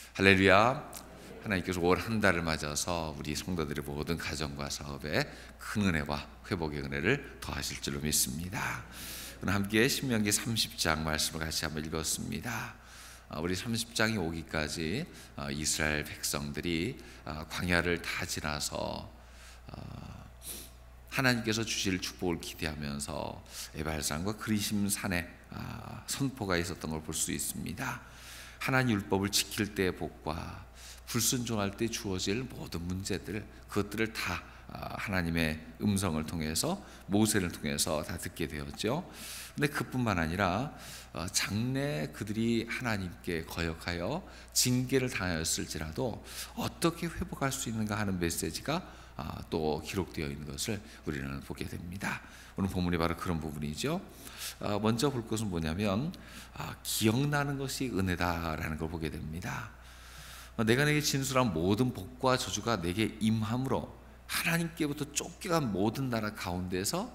할렐루야. 하나님께서 올 한 달을 맞아서 우리 성도들의 모든 가정과 사업에 큰 은혜와 회복의 은혜를 더하실 줄로 믿습니다. 오늘 함께 신명기 30장 말씀을 같이 한번 읽었습니다. 우리 30장이 오기까지 이스라엘 백성들이 광야를 다 지나서 하나님께서 주실 축복을 기대하면서 에발산과 그리심 산에 선포가 있었던 걸 볼 수 있습니다. 하나님 율법을 지킬 때의 복과 불순종할 때 주어질 모든 문제들, 그것들을 다 하나님의 음성을 통해서, 모세를 통해서 다 듣게 되었죠. 근데 그뿐만 아니라 장래 그들이 하나님께 거역하여 징계를 당하였을지라도 어떻게 회복할 수 있는가 하는 메시지가 또 기록되어 있는 것을 우리는 보게 됩니다. 오늘 본문이 바로 그런 부분이죠. 먼저 볼 것은 뭐냐면 기억나는 것이 은혜다라는 걸 보게 됩니다. 내가 내게 진술한 모든 복과 저주가 내게 임함으로 하나님께부터 쫓겨간 모든 나라 가운데서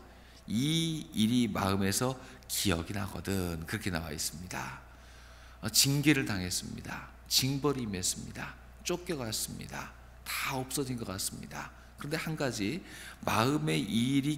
이 일이 마음에서 기억이 나거든, 그렇게 나와 있습니다. 징계를 당했습니다. 징벌이 임했습니다. 쫓겨갔습니다. 다 없어진 것 같습니다. 그런데 한 가지, 마음에 이 일이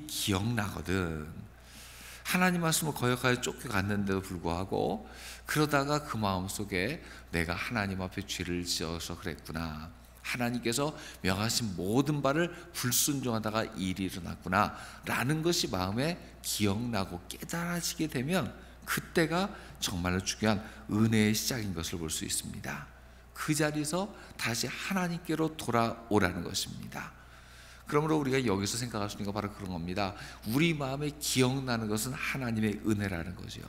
기억나거든. 하나님 말씀을 거역하여 쫓겨갔는데도 불구하고 그러다가 그 마음속에 내가 하나님 앞에 죄를 지어서 그랬구나, 하나님께서 명하신 모든 바를 불순종하다가 일이 일어났구나 라는 것이 마음에 기억나고 깨달아지게 되면 그때가 정말로 중요한 은혜의 시작인 것을 볼 수 있습니다. 그 자리에서 다시 하나님께로 돌아오라는 것입니다. 그러므로 우리가 여기서 생각할 수 있는 건 바로 그런 겁니다. 우리 마음에 기억나는 것은 하나님의 은혜라는 거죠.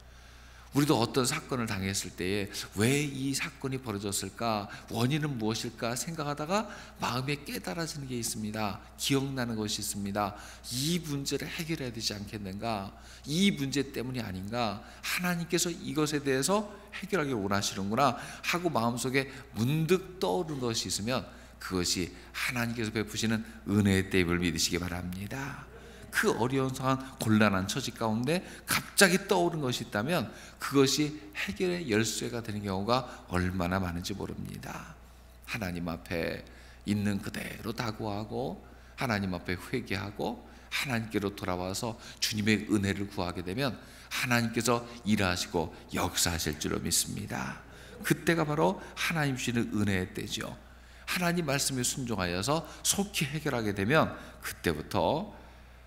우리도 어떤 사건을 당했을 때에 왜 이 사건이 벌어졌을까, 원인은 무엇일까 생각하다가 마음에 깨달아지는 게 있습니다. 기억나는 것이 있습니다. 이 문제를 해결해야 되지 않겠는가, 이 문제 때문이 아닌가, 하나님께서 이것에 대해서 해결하기를 원하시는구나 하고 마음속에 문득 떠오르는 것이 있으면 그것이 하나님께서 베푸시는 은혜의 때임을 믿으시기 바랍니다. 그 어려운 상황, 곤란한 처지 가운데 갑자기 떠오른 것이 있다면 그것이 해결의 열쇠가 되는 경우가 얼마나 많은지 모릅니다. 하나님 앞에 있는 그대로 다구하고 하나님 앞에 회개하고 하나님께로 돌아와서 주님의 은혜를 구하게 되면 하나님께서 일하시고 역사하실 줄로 믿습니다. 그때가 바로 하나님 주시는 은혜의 때죠. 하나님 말씀에 순종하여서 속히 해결하게 되면 그때부터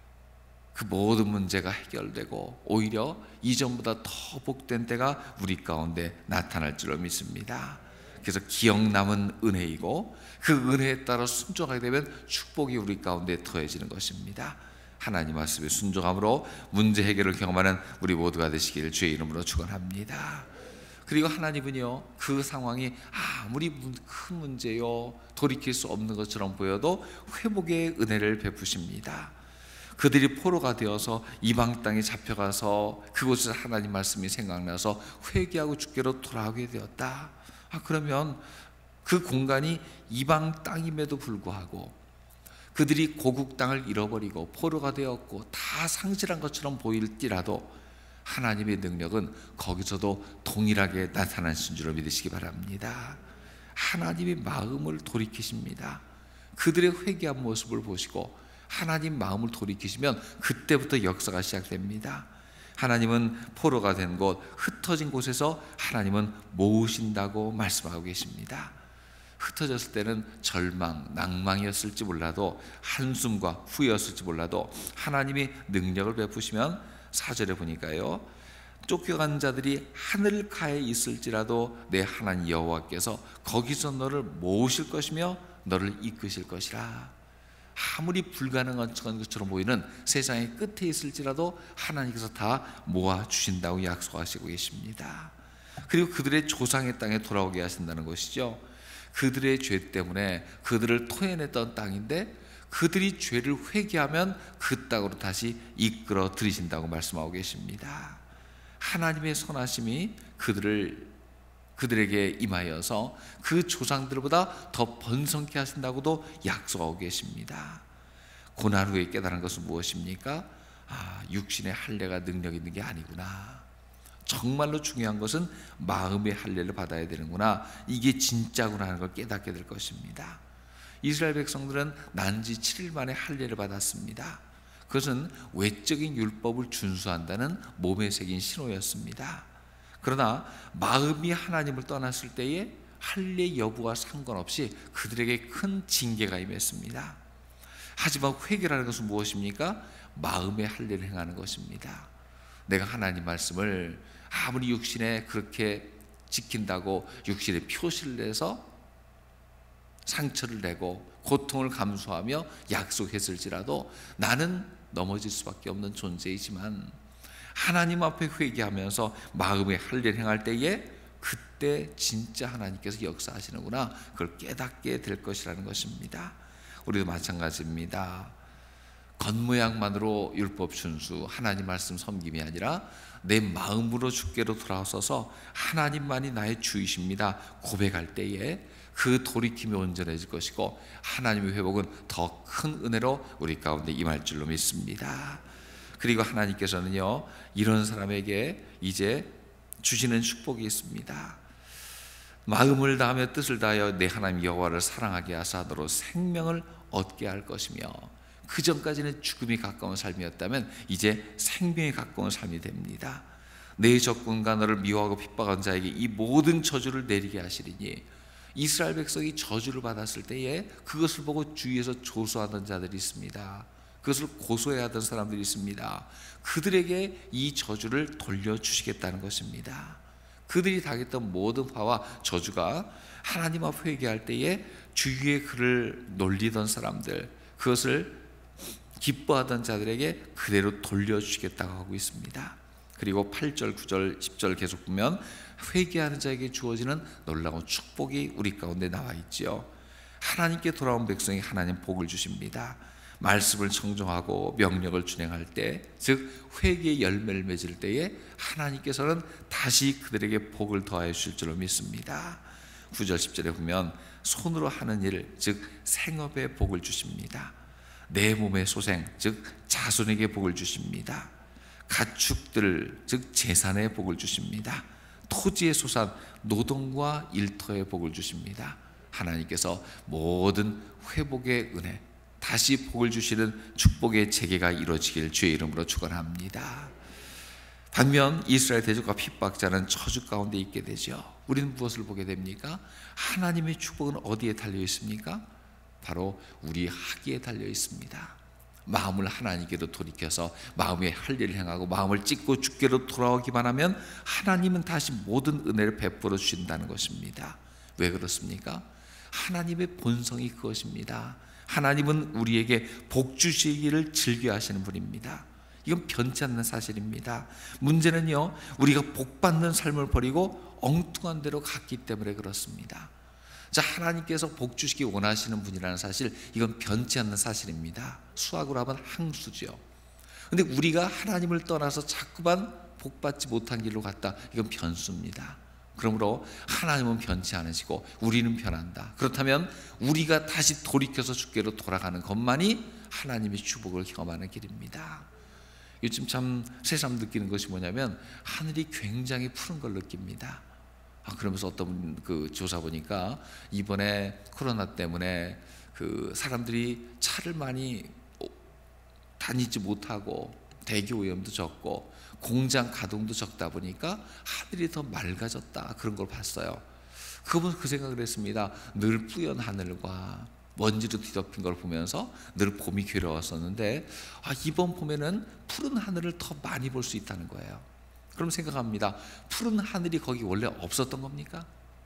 그 모든 문제가 해결되고 오히려 이전보다 더 복된 때가 우리 가운데 나타날 줄로 믿습니다. 그래서 기억 남은 은혜이고 그 은혜에 따라 순종하게 되면 축복이 우리 가운데 더해지는 것입니다. 하나님 말씀에 순종함으로 문제 해결을 경험하는 우리 모두가 되시기를 주의 이름으로 축원합니다. 그리고 하나님은요, 그 상황이 아무리 큰 문제요, 돌이킬 수 없는 것처럼 보여도 회복의 은혜를 베푸십니다. 그들이 포로가 되어서 이방 땅에 잡혀가서 그곳에서 하나님 말씀이 생각나서 회개하고 주께로 돌아오게 되었다. 그러면 그 공간이 이방 땅임에도 불구하고 그들이 고국 땅을 잃어버리고 포로가 되었고 다 상실한 것처럼 보일지라도 하나님의 능력은 거기서도 동일하게 나타나신 줄로 믿으시기 바랍니다. 하나님의 마음을 돌이키십니다. 그들의 회개한 모습을 보시고 하나님 마음을 돌이키시면 그때부터 역사가 시작됩니다. 하나님은 포로가 된 곳, 흩어진 곳에서 하나님은 모으신다고 말씀하고 계십니다. 흩어졌을 때는 절망, 낭망이었을지 몰라도 한숨과 후회였을지 몰라도 하나님이 능력을 베푸시면 4절에 보니까요, 쫓겨간 자들이 하늘 가에 있을지라도 내 하나님 여호와께서 거기서 너를 모으실 것이며 너를 이끄실 것이라. 아무리 불가능한 것처럼 보이는 세상의 끝에 있을지라도 하나님께서 다 모아주신다고 약속하시고 계십니다. 그리고 그들의 조상의 땅에 돌아오게 하신다는 것이죠. 그들의 죄 때문에 그들을 토해냈던 땅인데 그들이 죄를 회개하면 그 땅으로 다시 이끌어 들이신다고 말씀하고 계십니다. 하나님의 선하심이 그들에게 임하여서 그 조상들보다 더 번성케 하신다고도 약속하고 계십니다. 고난 후에 깨달은 것은 무엇입니까? 육신의 할례가 능력 있는 게 아니구나. 정말로 중요한 것은 마음의 할례를 받아야 되는구나, 이게 진짜구나 하는 걸 깨닫게 될 것입니다. 이스라엘 백성들은 난지 7일 만에 할례를 받았습니다. 그것은 외적인 율법을 준수한다는 몸에 새긴 신호였습니다. 그러나 마음이 하나님을 떠났을 때에 할례 여부와 상관없이 그들에게 큰 징계가 임했습니다. 하지만 회개라는 것은 무엇입니까? 마음의 할례를 행하는 것입니다. 내가 하나님 말씀을 아무리 육신에 그렇게 지킨다고 육신에 표시를 내서 상처를 내고 고통을 감수하며 약속했을지라도 나는 넘어질 수밖에 없는 존재이지만 하나님 앞에 회개하면서 마음의 할례를 행할 때에 그때 진짜 하나님께서 역사하시는구나, 그걸 깨닫게 될 것이라는 것입니다. 우리도 마찬가지입니다. 겉모양만으로 율법 준수, 하나님 말씀 섬김이 아니라 내 마음으로 주께로 돌아서서 하나님만이 나의 주이십니다 고백할 때에 그 돌이킴이 온전해질 것이고 하나님의 회복은 더 큰 은혜로 우리 가운데 임할 줄로 믿습니다. 그리고 하나님께서는요, 이런 사람에게 이제 주시는 축복이 있습니다. 마음을 다하며 뜻을 다하여 내 하나님 여호와를 사랑하게 하사 너로 생명을 얻게 할 것이며, 그 전까지는 죽음이 가까운 삶이었다면 이제 생명이 가까운 삶이 됩니다. 내 적군과 너를 미워하고 핍박한 자에게 이 모든 저주를 내리게 하시리니, 이스라엘 백성이 저주를 받았을 때에 그것을 보고 주위에서 조소하던 자들이 있습니다. 그것을 고소해하던 사람들이 있습니다. 그들에게 이 저주를 돌려주시겠다는 것입니다. 그들이 당했던 모든 화와 저주가 하나님 앞 회개할 때에 주위에 그를 놀리던 사람들, 그것을 기뻐하던 자들에게 그대로 돌려주시겠다고 하고 있습니다. 그리고 8절, 9절, 10절 계속 보면 회개하는 자에게 주어지는 놀라운 축복이 우리 가운데 나와 있지요. 하나님께 돌아온 백성이 하나님 복을 주십니다. 말씀을 청정하고 명령을 준행할 때, 즉 회개의 열매를 맺을 때에 하나님께서는 다시 그들에게 복을 더하여 주실 줄로 믿습니다. 9절 10절에 보면 손으로 하는 일, 즉 생업에 복을 주십니다. 내 몸의 소생, 즉 자손에게 복을 주십니다. 가축들, 즉 재산에 복을 주십니다. 토지의 소산, 노동과 일터에 복을 주십니다. 하나님께서 모든 회복의 은혜, 다시 복을 주시는 축복의 재개가 이루어지길 주의 이름으로 축원합니다. 반면 이스라엘 대적과 핍박자는 저주 가운데 있게 되죠. 우리는 무엇을 보게 됩니까? 하나님의 축복은 어디에 달려 있습니까? 바로 우리 하기에 달려 있습니다. 마음을 하나님께로 돌이켜서 마음의 할례를 행하고 마음을 찢고 주께로 돌아오기만 하면 하나님은 다시 모든 은혜를 베풀어 주신다는 것입니다. 왜 그렇습니까? 하나님의 본성이 그것입니다. 하나님은 우리에게 복 주시기를 즐겨 하시는 분입니다. 이건 변치 않는 사실입니다. 문제는요, 우리가 복 받는 삶을 버리고 엉뚱한 데로 갔기 때문에 그렇습니다. 자, 하나님께서 복 주시기 원하시는 분이라는 사실, 이건 변치 않는 사실입니다. 수학으로 하면 항수죠. 근데 우리가 하나님을 떠나서 자꾸만 복 받지 못한 길로 갔다, 이건 변수입니다. 그러므로 하나님은 변치 않으시고 우리는 변한다. 그렇다면 우리가 다시 돌이켜서 주께로 돌아가는 것만이 하나님의 축복을 경험하는 길입니다. 요즘 참 새삼 느끼는 것이 뭐냐면 하늘이 굉장히 푸른 걸 느낍니다. 그러면서 어떤 그 조사 보니까 이번에 코로나 때문에 그 사람들이 차를 많이 다니지 못하고 대기 오염도 적고 공장 가동도 적다 보니까 하늘이 더 맑아졌다, 그런 걸 봤어요. 그분 그 생각을 했습니다. 늘 뿌연 하늘과 먼지로 뒤덮인 걸 보면서 늘 봄이 괴로웠었는데 이번 봄에는 푸른 하늘을 더 많이 볼 수 있다는 거예요. 그럼 생각합니다. 푸른 하늘이 거기 원래 없었던 겁니까?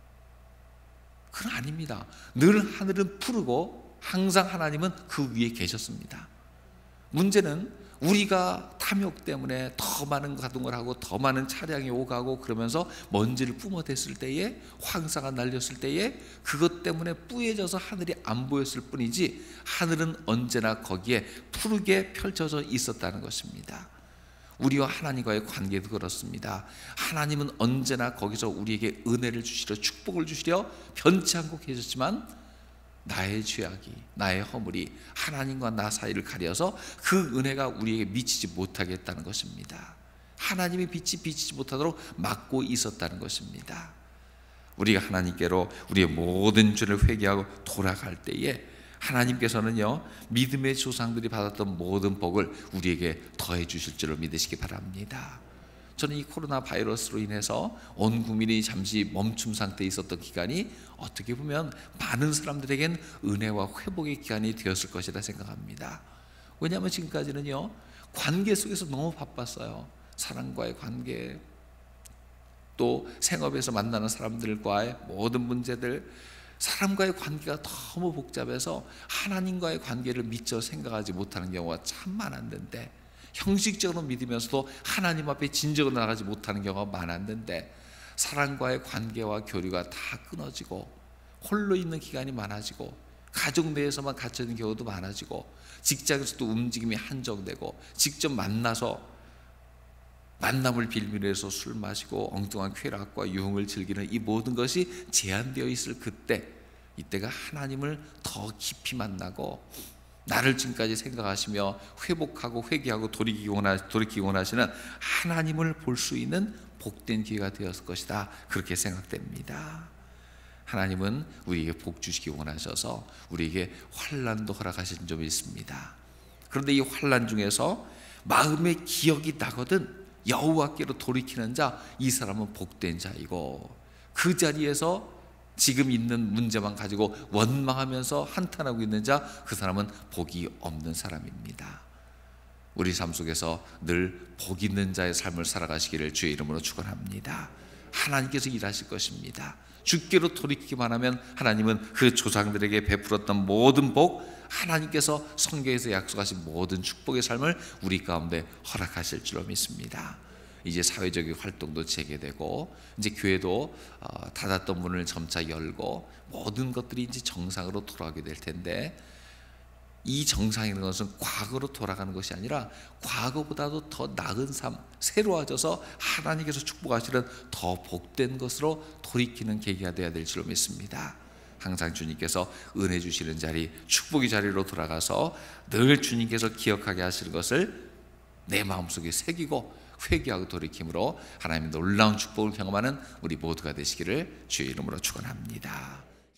그건 아닙니다. 늘 하늘은 푸르고 항상 하나님은 그 위에 계셨습니다. 문제는 우리가 탐욕 때문에 더 많은 가동을 하고 더 많은 차량이 오가고 그러면서 먼지를 뿜어댔을 때에, 황사가 날렸을 때에 그것 때문에 뿌얘져서 하늘이 안 보였을 뿐이지 하늘은 언제나 거기에 푸르게 펼쳐져 있었다는 것입니다. 우리와 하나님과의 관계도 그렇습니다. 하나님은 언제나 거기서 우리에게 은혜를 주시려, 축복을 주시려 변치 않고 계셨지만 나의 죄악이, 나의 허물이 하나님과 나 사이를 가려서 그 은혜가 우리에게 미치지 못하게 했다는 것입니다. 하나님의 빛이 비치지 못하도록 막고 있었다는 것입니다. 우리가 하나님께로 우리의 모든 죄를 회개하고 돌아갈 때에 하나님께서는요, 믿음의 조상들이 받았던 모든 복을 우리에게 더해 주실 줄을 믿으시기 바랍니다. 저는 이 코로나 바이러스로 인해서 온 국민이 잠시 멈춤 상태에 있었던 기간이 어떻게 보면 많은 사람들에겐 은혜와 회복의 기간이 되었을 것이라 생각합니다. 왜냐하면 지금까지는요, 관계 속에서 너무 바빴어요. 사람과의 관계, 또 생업에서 만나는 사람들과의 모든 문제들, 사람과의 관계가 너무 복잡해서 하나님과의 관계를 미처 생각하지 못하는 경우가 참 많았는데, 형식적으로 믿으면서도 하나님 앞에 진정으로 나가지 못하는 경우가 많았는데, 사람과의 관계와 교류가 다 끊어지고 홀로 있는 기간이 많아지고, 가족 내에서만 갇혀 있는 경우도 많아지고, 직장에서도 움직임이 한정되고, 직접 만나서 만남을 빌미로 해서 술 마시고 엉뚱한 쾌락과 유흥을 즐기는 이 모든 것이 제한되어 있을 그때, 이때가 하나님을 더 깊이 만나고 나를 지금까지 생각하시며 회복하고 회개하고 돌이키고 원하시는 하나님을 볼 수 있는 복된 기회가 되었을 것이다, 그렇게 생각됩니다. 하나님은 우리에게 복 주시기 원하셔서 우리에게 환난도 허락하신 점이 있습니다. 그런데 이 환난 중에서 마음의 기억이 나거든 여호와께로 돌이키는 자, 이 사람은 복된 자이고, 그 자리에서 지금 있는 문제만 가지고 원망하면서 한탄하고 있는 자, 그 사람은 복이 없는 사람입니다. 우리 삶 속에서 늘 복 있는 자의 삶을 살아가시기를 주의 이름으로 축원합니다. 하나님께서 일하실 것입니다. 주께로 돌이키기만 하면 하나님은 그 조상들에게 베풀었던 모든 복, 하나님께서 성경에서 약속하신 모든 축복의 삶을 우리 가운데 허락하실 줄로 믿습니다. 이제 사회적인 활동도 재개되고, 이제 교회도 닫았던 문을 점차 열고, 모든 것들이 이제 정상으로 돌아가게 될 텐데, 이 정상이라는 것은 과거로 돌아가는 것이 아니라 과거보다도 더 나은 삶, 새로워져서 하나님께서 축복하시는 더 복된 것으로 돌이키는 계기가 되어야 될 줄로 믿습니다. 항상 주님께서 은혜 주시는 자리, 축복의 자리로 돌아가서 늘 주님께서 기억하게 하시는 것을 내 마음속에 새기고 회개하고 돌이킴으로 하나님의 놀라운 축복을 경험하는 우리 모두가 되시기를 주의 이름으로 축원합니다.